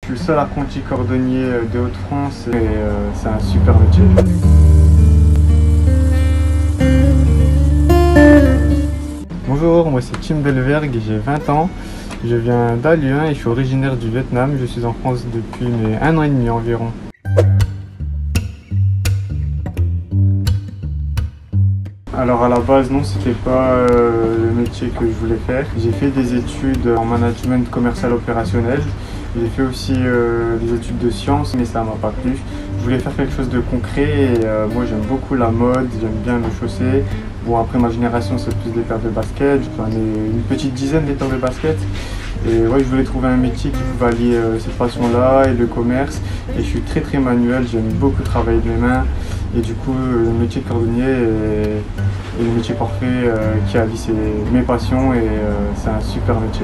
Je suis le seul apprenti cordonnier de Hauts-de-France et c'est un super métier. Bonjour, moi c'est Tim Delvergue et j'ai 20 ans. Je viens d'Halluin et je suis originaire du Vietnam. Je suis en France depuis 1 an et demi environ. Alors à la base non, c'était pas le métier que je voulais faire. J'ai fait des études en management commercial opérationnel. J'ai fait aussi des études de sciences, mais ça m'a pas plu. Je voulais faire quelque chose de concret et moi j'aime beaucoup la mode, j'aime bien me chausser. Bon, après ma génération c'est plus des paires de baskets, j'en ai une petite dizaine des paires de baskets. Et ouais, je voulais trouver un métier qui pouvait allier cette passion-là et le commerce. Et je suis très manuel, j'aime beaucoup travailler de mes mains. Et du coup, le métier de cordonnier est le métier parfait qui allie mes passions et c'est un super métier.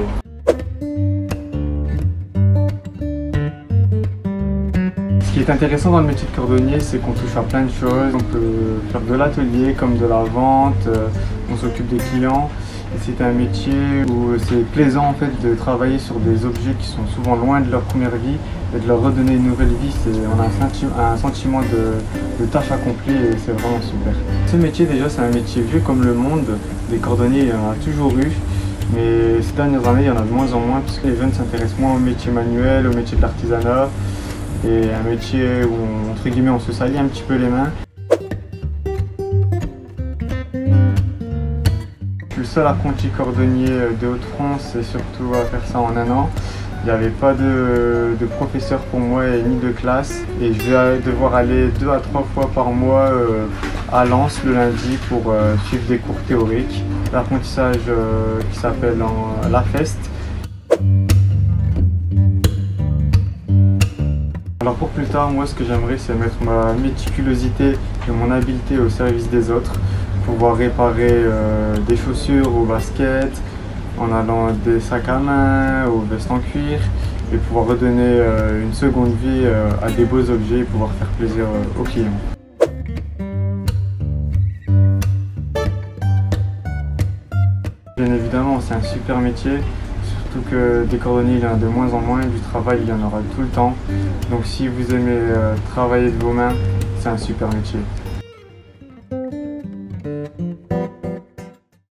Ce qui est intéressant dans le métier de cordonnier, c'est qu'on touche à plein de choses. On peut faire de l'atelier comme de la vente, on s'occupe des clients. C'est un métier où c'est plaisant en fait de travailler sur des objets qui sont souvent loin de leur première vie et de leur redonner une nouvelle vie. On a un sentiment de tâche accomplie et c'est vraiment super. Ce métier déjà c'est un métier vieux comme le monde. Des cordonniers il y en a toujours eu, mais ces dernières années il y en a de moins en moins puisque les jeunes s'intéressent moins au métier manuel, au métier de l'artisanat et un métier où entre guillemets on se salit un petit peu les mains. Je suis le seul apprenti cordonnier de Hauts-de-France et surtout à faire ça en 1 an. Il n'y avait pas de professeur pour moi et ni de classe. Et je vais devoir aller 2 à 3 fois par mois à Lens le lundi pour suivre des cours théoriques. L'apprentissage qui s'appelle la Fest. Alors pour plus tard, moi ce que j'aimerais c'est mettre ma méticulosité et mon habileté au service des autres. Pouvoir réparer des chaussures aux baskets, en allant des sacs à main, aux vestes en cuir, et pouvoir redonner une seconde vie à des beaux objets et pouvoir faire plaisir aux clients. Bien évidemment, c'est un super métier, surtout que des cordonniers il y en a de moins en moins, du travail il y en aura tout le temps. Donc si vous aimez travailler de vos mains, c'est un super métier.